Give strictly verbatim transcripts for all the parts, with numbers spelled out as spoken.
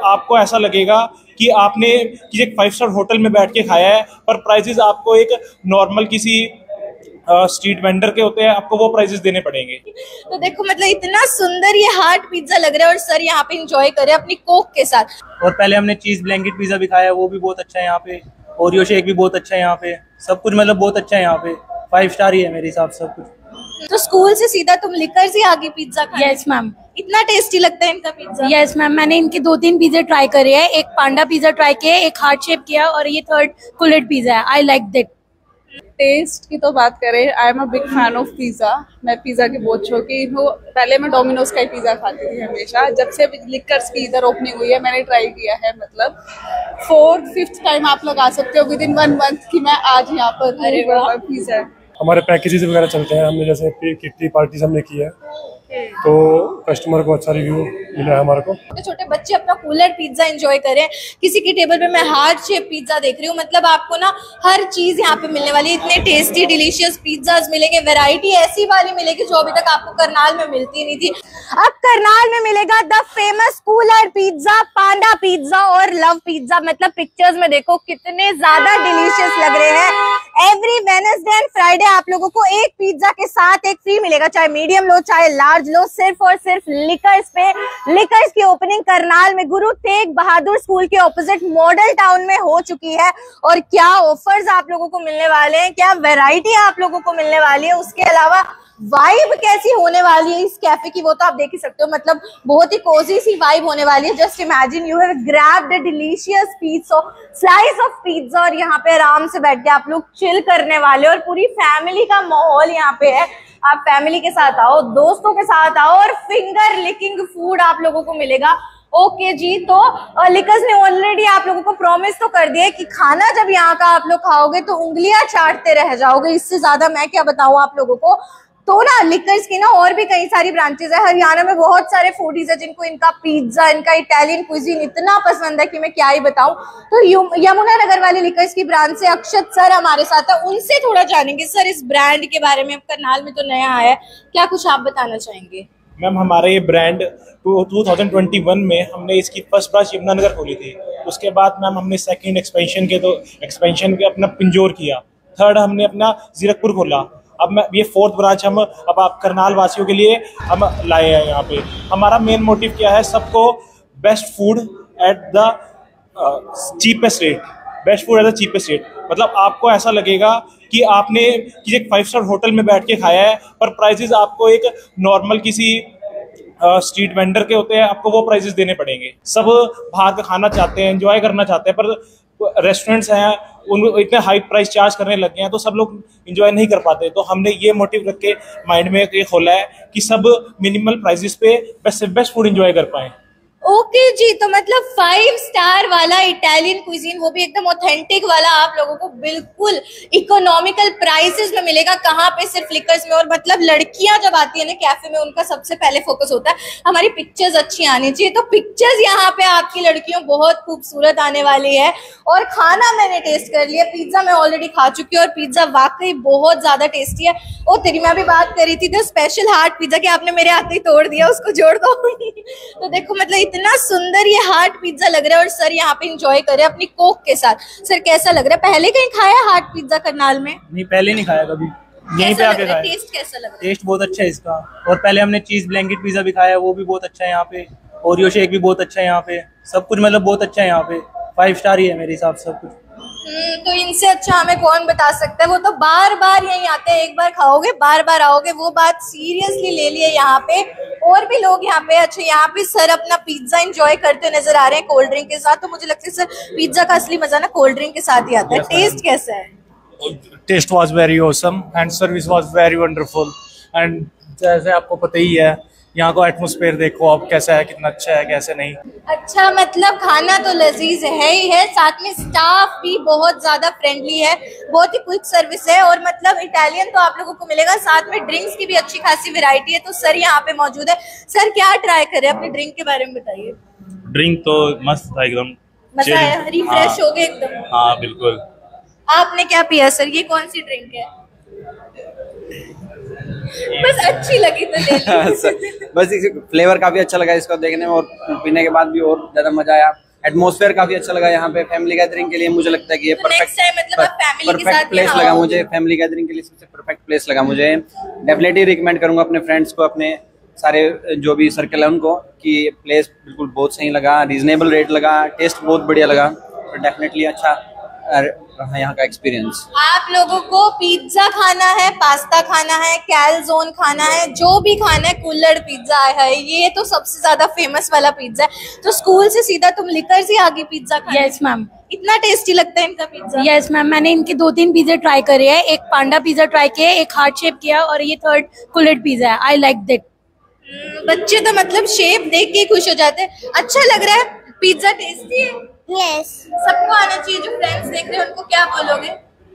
आपको ऐसा लगेगा कि आपने किसी एक फाइव स्टार होटल में बैठ के खाया है, पर प्राइसेस आपको एक नॉर्मल किसी स्ट्रीट वेंडर के होते हैं, आपको वो प्राइसेस देने पड़ेंगे। तो देखो मतलब इतना सुंदर ये हार्ट पिज्जा लग रहा है और सर यहाँ पे एंजॉय करे अपनी कोक के साथ। और पहले हमने चीज ब्लैंकेट पिज्जा भी खाया, वो भी बहुत अच्छा है यहाँ पे। ओरियो शेक भी बहुत अच्छा है यहाँ पे। सब कुछ मतलब बहुत अच्छा है यहाँ पे। फाइव स्टार ही है मेरे हिसाब से सब कुछ। तो स्कूल से सीधा तुम लिकर से आगे पिज्जा खाने? Yes ma'am. इतना टेस्टी लगता है इनका पिज्जा? यस मैम, मैंने इनके दो तीन पिज्जा ट्राई करे हैं। एक पांडा पिज्जा ट्राई किया, एक हार्ट शेप किया और ये थर्ड कुलेट पिज्जा है। I like that. टेस्ट की तो बात करें, I am a big fan of pizza. मैं पिज्जा की बहुत शौकीन हूँ। पहले मैं डोमिनोज का ही पिज्जा खाती थी हमेशा। जब से लिकर्स की इधर ओपनिंग हुई है मैंने ट्राई किया है, मतलब फोर्थ फिफ्थ टाइम आप लगा सकते हो विद इन वन मंथ कि मैं आज यहाँ पर पिज्जा। हमारे पैकेजेस वगैरह चलते हैं, हमने जैसे किट्टी पार्टीज हमने की है तो कस्टमर को अच्छा रिव्यू मिला है हमारे को। छोटे छोटे बच्चे अपना कूलर पिज्जा एंजॉय करें। किसी की टेबल पे मैं हार्ट शेप पिज्जा देख रही हूँ। मतलब आपको ना हर चीज यहाँ पे मिलने वाली है। इतने टेस्टी डिलीशियस पिज्जाज मिलेंगे, वैरायटी ऐसी वाली मिलेगी जो अभी तक आपको करनाल में मिलती नहीं थी। अब करनाल में मिलेगा the famous cooler pizza, panda pizza और लव पिज्जा। मतलब पिक्चर्स में देखो कितने ज्यादा डिलीशियस लग रहे हैं। एवरी वेडनेसडे एंड फ्राइडे आप लोगों को एक पिज्जा के साथ एक फ्री मिलेगा, चाहे मीडियम लो चाहे लार्ज लो, सिर्फ और सिर्फ लिकर्स पे। लिकर्स की ओपनिंग करनाल में गुरु तेग बहादुर स्कूल के ऑपोजिट मॉडल टाउन में हो चुकी है। और क्या ऑफर्स आप लोगों को मिलने वाले हैं, क्या वैरायटी आप लोगों को मिलने वाली है, उसके अलावा वाइब कैसी होने वाली है इस कैफे की वो तो आप देख ही सकते हो। मतलब बहुत ही कोजी सी वाइब होने वाली है। Just imagine you have grabbed a delicious pizza, slice of pizza और यहाँ पे आराम से बैठ के आप लोग चिल करने वाले और पूरी फैमिली का माहौल यहाँ पे है। आप फैमिली के साथ आओ, दोस्तों के साथ आओ और फिंगर लिकिंग फूड आप लोगों को मिलेगा। ओके okay जी, तो लिकर्स ने ऑलरेडी आप लोगों को प्रॉमिस तो कर दिया है कि खाना जब यहाँ का आप लोग खाओगे तो उंगलियां चाटते रह जाओगे। इससे ज्यादा मैं क्या बताऊं आप लोगों को। तो ना लिकर्स की ना और भी कई सारी ब्रांचेस है। हरियाणा में बहुत सारे फूडीज है जिनको इनका पिज्जा, इनका इटालियन क्विजीन इतना पसंद है कि मैं क्या ही बताऊं। तो यमुना नगर वाले लिकर्स की ब्रांच से अक्षत सर हमारे साथ है, उनसे थोड़ा जानेंगे सर इस ब्रांड के बारे में। करनाल में तो नया आया है, क्या कुछ आप बताना चाहेंगे? मैम हमारा ये brand two thousand twenty one में हमने इसकी फर्स्ट ब्रांच यमुनानगर खोली थी। उसके बाद मैम हमने सेकंड एक्सपेंशन के तो एक्सपेंशन के अपना पिंजौर किया। थर्ड हमने अपना जीरकपुर खोला। अब मैं ये फोर्थ ब्रांच हम अब आप करनाल वासियों के लिए हम लाए हैं यहाँ पे। हमारा मेन मोटिव क्या है, सबको best food at the cheapest rate. Best food at the cheapest rate मतलब आपको ऐसा लगेगा कि आपने किसी एक फाइव स्टार होटल में बैठ के खाया है, पर प्राइसेस आपको एक नॉर्मल किसी स्ट्रीट वेंडर के होते हैं, आपको वो प्राइसेस देने पड़ेंगे। सब बाहर का खाना चाहते हैं, एंजॉय करना चाहते हैं, पर रेस्टोरेंट्स हैं उन इतने हाई प्राइस चार्ज करने लग गए हैं तो सब लोग एंजॉय नहीं कर पाते। तो हमने ये मोटिव रख के माइंड में ये खोला है कि सब मिनिमल प्राइसेस पे बेस्ट से बेस्ट फूड एंजॉय कर पाएं। ओके okay जी, तो मतलब फाइव स्टार वाला इटालियन क्विजीन, वो भी एकदम ऑथेंटिक वाला, आप लोगों को बिल्कुल इकोनॉमिकल प्राइसेस में मिलेगा। कहाँ पे? सिर्फ लिकर्स में। और मतलब लड़कियां जब आती है ना कैफे में, उनका सबसे पहले फोकस होता है हमारी पिक्चर्स अच्छी आनी चाहिए। तो पिक्चर्स यहाँ पे आपकी लड़कियों बहुत खूबसूरत आने वाली है। और खाना मैंने टेस्ट कर लिया, पिज्जा मैं ऑलरेडी खा चुकी हूँ और पिज्जा वाकई बहुत ज्यादा टेस्टी है। और तेरी मैं भी बात करी थी तो स्पेशल हार्ट पिज्जा की आपने मेरे हाथ ही तोड़ दिया, उसको जोड़ दो। तो देखो मतलब इतना सुंदर ये हार्ट पिज्जा लग रहा है और सर यहाँ पे एंजॉय करे अपनी कोक के साथ। सर कैसा लग रहा है? पहले कहीं खाया हार्ट पिज्जा करनाल में? नहीं, पहले नहीं खाया कभी, यहीं पे आके खाया। टेस्ट कैसा लग रहा है? टेस्ट बहुत अच्छा है इसका। और पहले हमने चीज ब्लैंकेट पिज्जा भी खाया, वो भी बहुत अच्छा है यहाँ पे। ओरियो शेक भी बहुत अच्छा है यहाँ पे। सब कुछ मतलब बहुत अच्छा है यहाँ पे। फाइव स्टार ही है मेरे हिसाब से सब कुछ। हम्म, तो इनसे अच्छा हमें कौन बता सकता है। वो तो बार बार यहीं आते हैं, एक बार खाओगे बार बार आओगे, वो बात सीरियसली ले लिए यहाँ पे। और भी लोग यहाँ पे, अच्छा यहाँ पे सर अपना पिज्जा एंजॉय करते नजर आ रहे हैं कोल्ड ड्रिंक के साथ। तो मुझे लगता है सर पिज्जा का असली मजा ना कोल्ड ड्रिंक के साथ ही आता है। टेस्ट कैसा है? Taste was very awesome and service was very wonderful. And जैसे आपको पता ही है यहाँ का एटमॉस्फेयर देखो आप कैसा है, कितना अच्छा है, कैसे नहीं। अच्छा मतलब खाना तो लजीज है ही है, साथ में स्टाफ भी बहुत ज्यादा फ्रेंडली है, बहुत ही क्विक सर्विस है। और मतलब इटालियन तो आप लोगों को मिलेगा, साथ में ड्रिंक्स की भी अच्छी खासी वैरायटी है। तो सर यहाँ पे मौजूद है। सर क्या ट्राई करें, अपने ड्रिंक के बारे में बताइए। ड्रिंक तो मस्त था एकदम, मजा आया, रिफ्रेश हो गए एकदम। हाँ बिल्कुल। आपने क्या पिया सर? ये कौन सी ड्रिंक है? बस अच्छी लगी तो ले ली। बस फ्लेवर काफी अच्छा लगा इसको देखने में और पीने के बाद भी और ज्यादा मजा आया। एटमॉस्फेयर काफी अच्छा लगा यहाँ पे फैमिली गैदरिंग के लिए। मुझे लगता है कि ये परफेक्ट परफेक्ट प्लेस लगा मुझे फैमिली गैदरिंग के लिए। सबसे परफेक्ट प्लेस लगा मुझे। डेफिनेटली रिकमेंड करूंगा अपने फ्रेंड्स को, अपने सारे जो भी सर्कल है उनको, कि प्लेस बिल्कुल बहुत सही लगा, रीजनेबल रेट लगा, टेस्ट बहुत बढ़िया लगा। तो डेफिनेटली अच्छा रहा यहाँ का एक्सपीरियंस। आप लोगों को पिज्जा खाना है, पास्ता खाना है, कैलजोन खाना है, जो भी खाना है, कुल्हड़ पिज्जा है। ये तो सबसे ज्यादा फेमस वाला पिज्जा है। तो स्कूल से सीधा तुम लिकर से आगे पिज्जा खाने? Yes ma'am. इतना टेस्टी लगता है इनका पिज्जा? यस मैम, मैंने इनके दो तीन पिज्जा ट्राई करे हैं। एक पांडा पिज्जा ट्राई किया, एक हार्ट शेप किया और ये थर्ड कुल्हड़ पिज्जा है। I like that. बच्चे तो मतलब शेप देख के खुश हो जाते हैं। अच्छा लग रहा है? पिज्जा टेस्टी है? यस। सबको आना चाहिए। जो फ्रेंड्स देख रहे हैं उनको क्या बोलोगे?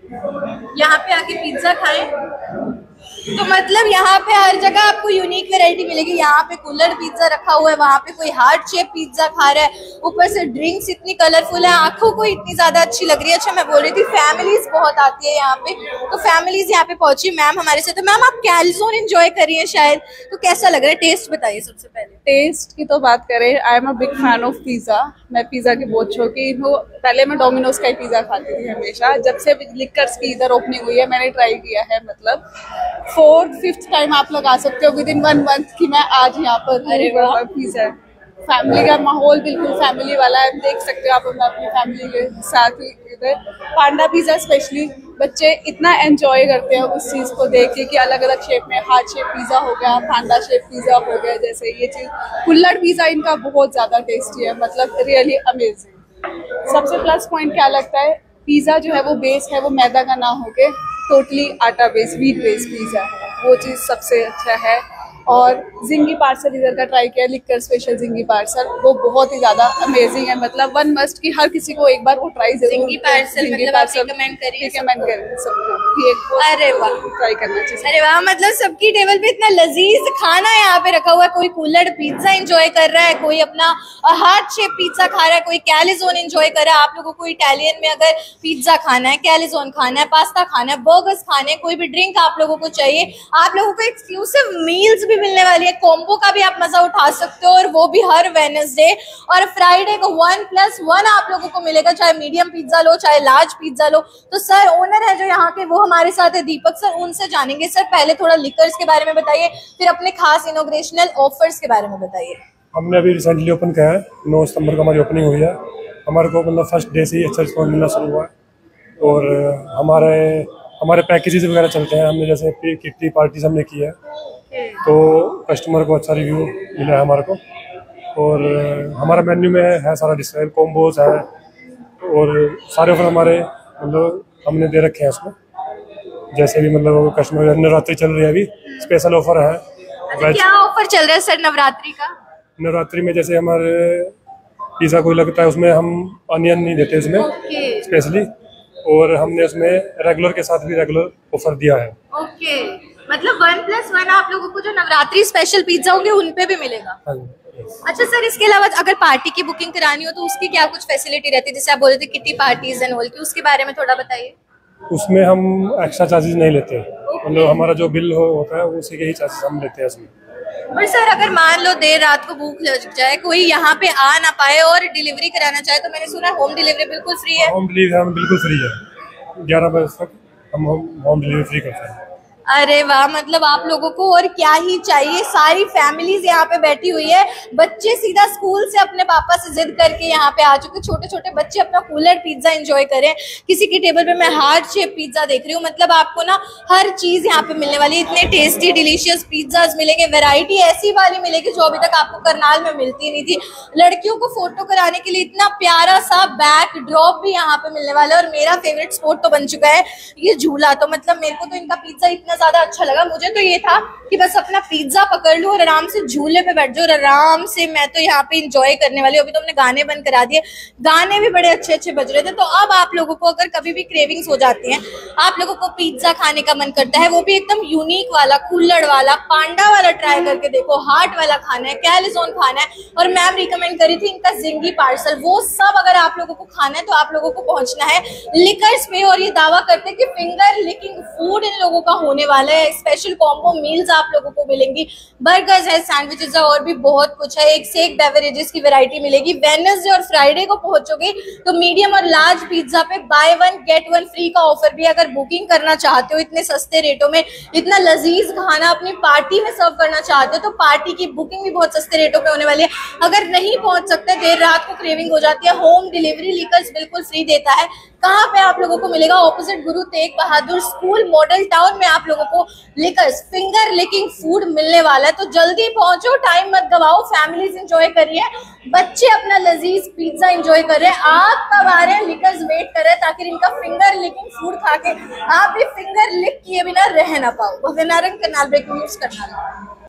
यहाँ पे आके पिज्जा खाएं। तो मतलब यहाँ पे हर जगह आपको यूनिक वैरायटी मिलेगी। यहाँ पे कुल्हड़ पिज्जा रखा हुआ है, वहाँ पे कोई हार्ट शेप पिज्जा खा रहा है, ऊपर से ड्रिंक्स इतनी कलरफुल है, आंखों को इतनी ज्यादा अच्छी लग रही है। अच्छा, मैं बोल रही थी फैमिलीज बहुत आती है यहाँ पे, तो फैमिलीज यहाँ पे पहुंची मैम हमारे साथ। तो मैम आप कैलजोन एंजॉय करिए शायद, तो कैसा लग रहा है? टेस्ट बताइए सबसे पहले। टेस्ट की तो बात करें, I am a big fan of pizza. मैं पिज्जा की बहुत शौकीन हूँ। पहले मैं डोमिनोज का ही पिज्जा खाती थी हमेशा। जब से लिकर्स की इधर ओपनिंग हुई है मैंने ट्राई किया है। मतलब फोर्थ फिफ्थ टाइम आप लोग आ सकते हो विद इन वन मंथ कि मैं आज यहाँ पर पिज्जा। फैमिली का माहौल बिल्कुल फैमिली वाला है, देख सकते हो आप अपनी फैमिली के साथ ही इधर। पांडा पिज्जा स्पेशली बच्चे इतना एंजॉय करते हैं उस चीज को देख के कि अलग अलग शेप में, हार्ट शेप पिज्जा हो गया, पांडा शेप पिज्जा हो गया, जैसे ये चीज। कुल्हड़ पिज्जा इनका बहुत ज्यादा टेस्टी है, मतलब रियली अमेजिंग। सबसे प्लस पॉइंट क्या लगता है, पिज्जा जो है वो बेस है वो मैदा का ना होके टोटली आटा बेस, व्हीट बेस पिज्जा है, वो चीज सबसे अच्छा है। और जिंगी पार्सल इधर का ट्राई किया, लिकर स्पेशल जिंगी पार्सल, वो बहुत ही ज्यादा अमेजिंग है। मतलब वन मस्ट कि हर किसी को एक बार वो ट्राई जरूर। जिंगी पार्सल मतलब आप रिकमेंड करिए? रिकमेंड करें सबको कि एक अरे वाह, ट्राई करना चाहिए। अरे वाह, मतलब सबकी टेबल पे इतना लजीज खाना यहाँ पे रखा हुआ है। कोई कुल्हड़ पिज्जा एंजॉय कर रहा है, कोई अपना हार्ट शेप पिज्जा खा रहा है, कोई कैलिजोन एंजॉय कर रहा है। आप लोगों को इटालियन में अगर पिज्जा खाना है, कैलिजोन खाना है, पास्ता खाना है, बर्गर्स खाने, कोई भी ड्रिंक आप लोगों को चाहिए, आप लोगों को एक्सक्लूसिव मील्स भी मिलने वाली है। कॉम्बो का भी आप मजा उठा सकते हो, और वो भी हर वेडनेसडे और फ्राइडे को वन प्लस वन आप लोगों को मिलेगा। चाहे मीडियम पिज्जा लो, चाहे लार्ज पिज्जा लो। तो सर ओनर है जो यहाँ के, वो हमारे साथ है, दीपक सर, उनसे जानेंगे। सर पहले थोड़ा लिकर्स के बारे में बताइए, फिर अपने खास इनॉग्रेशनल ऑफर्स के बारे में बताइए। हमने अभी रिसेंटली ओपन किया है, नौ सितंबर को हमारी ओपनिंग हुई है। हमारे को मतलब फर्स्ट डे से ही अच्छा रिस्पॉन्स मिलना शुरू हुआ है। और हमारे हमारे पैकेजेस वगैरह चलते हैं। हमने जैसे किट्टी पार्टीज हमने की है, तो कस्टमर को अच्छा रिव्यू मिला है हमारे को। और हमारा मेन्यू में है सारा डिस्काउंट, कॉम्बोज है, और सारे ऑफर हमारे मतलब हमने दे रखे हैं उसमें। जैसे भी मतलब कस्टमर, नवरात्रि चल रही है अभी, स्पेशल ऑफर है। अच्छा, क्या ऑफर चल रहा है सर नवरात्रि का? नवरात्रि में जैसे हमारे पिज़्ज़ा कोई लगता है उसमें हम अनियन नहीं देते उसमें स्पेशली, और हमने उसमें रेगुलर के साथ भी रेगुलर ऑफर दिया है। ओके, मतलब वन प्लस वन आप लोगों को जो नवरात्रि स्पेशल पिज्जा होंगे उन पे भी मिलेगा। अच्छा सर, इसके अलावा अगर पार्टी की बुकिंग करानी हो तो उसकी क्या कुछ फैसिलिटी रहती है? जैसे आप बोल रहे थे किट्टी पार्टीज एंड ऑल की, उसके बारे में थोड़ा बताइए। उसमें हम एक्स्ट्रा चार्जेस नहीं लेते, मतलब हमारा जो बिल हो होता है उसी के ही चार्जेस हम लेते हैं उसमें। और सर अगर मान लो देर रात को भूख लग जाए, कोई यहाँ पे आ ना पाए और डिलीवरी कराना चाहे, तो मैंने सुना होम डिलीवरी बिल्कुल फ्री है। होम डिलीवरी हम बिल्कुल फ्री है, ग्यारह बजे तक हम होम डिलीवरी फ्री करते हैं। अरे वाह, मतलब आप लोगों को और क्या ही चाहिए। सारी फैमिलीज यहाँ पे बैठी हुई है, बच्चे सीधा स्कूल से अपने पापा से जिद करके यहाँ पे आ चुके। छोटे छोटे बच्चे अपना कुल्हड़ पिज्जा एंजॉय करें। किसी की टेबल पे मैं हार्ट शेप पिज्जा देख रही हूँ। मतलब आपको ना हर चीज यहाँ पे मिलने वाली है। इतने टेस्टी डिलीशियस पिज्जाज मिलेंगे, वेराइटी ऐसी वाली मिलेगी जो अभी तक आपको करनाल में मिलती नहीं थी। लड़कियों को फोटो कराने के लिए इतना प्यारा सा बैक ड्रॉप भी यहाँ पे मिलने वाला है। और मेरा फेवरेट स्पॉट तो बन चुका है ये झूला। तो मतलब मेरे को तो इनका पिज्जा इतना ज्यादा अच्छा लगा। मुझे तो ये था कि बस अपना पिज्जा पकड़ लूं और आराम से झूले पे बैठ जाऊं और आराम से मैं तो यहाँ पे एंजॉय करने वाली हूँ। अभी तो हमने गाने बंद करा दिए, गाने भी बड़े अच्छे अच्छे बज रहे थे। तो अब आप लोगों को अगर कभी भी क्रेविंग्स हो जाती हैं, आप लोगों को पिज्जा खाने का मन करता है, वो भी एकदम यूनिक वाला, कुल्हड़ वाला, पांडा वाला ट्राई करके देखो, हार्ट वाला खाना है, कैलिजोन खाना है, और मैम रिकमेंड करी थी इनका जिंगी पार्सल, वो सब अगर आप लोगों को खाना है तो आप लोगों को पहुंचना है लिकर्स पे। और ये दावा करते हैं कि फिंगर लिकिंग फूड इन लोगों का होने मिलने वाला है, स्पेशल कॉम्बो मील्स आप लोगों को मिलेंगी, बर्गर्स है, सैंडविचेस है और भी बहुत कुछ है। एक से एक बेवरेजेस की वैरायटी मिलेगी। वेडनेसडे और फ्राइडे को पहुंचोगे तो मीडियम और लार्ज पिज्जा पे buy one get one free का ऑफर भी, अगर बुकिंग करना चाहते हो इतने सस्ते रेटों में, इतना लजीज खाना अपनी पार्टी में सर्व करना चाहते हो तो पार्टी की बुकिंग भी बहुत सस्ते रेटों पे होने वाली है। अगर नहीं पहुंच सकते, देर रात को क्रेविंग हो जाती है, होम डिलीवरी लीकर्स बिल्कुल फ्री देता है। कहाँ पे आप लोगों को मिलेगा? Opposite Guru Tegh Bahadur school model town में आप लोगों को लिकर्स फिंगर लिकिंग फूड मिलने वाला है। तो जल्दी पहुंचो, टाइम मत गवाओ, फैमिलीज एंजॉय करिए, बच्चे अपना लजीज पिज्जा एंजॉय कर रहे हैं, आप कब आ रहे हैं? लिकर्स वेट कर रहे हैं ताकि इनका फिंगर लिकिंग फूड खा के आप भी फिंगर लिक किए बिना रह ना पाओ। Bhavya Narang, Karnal breaking news Karnal.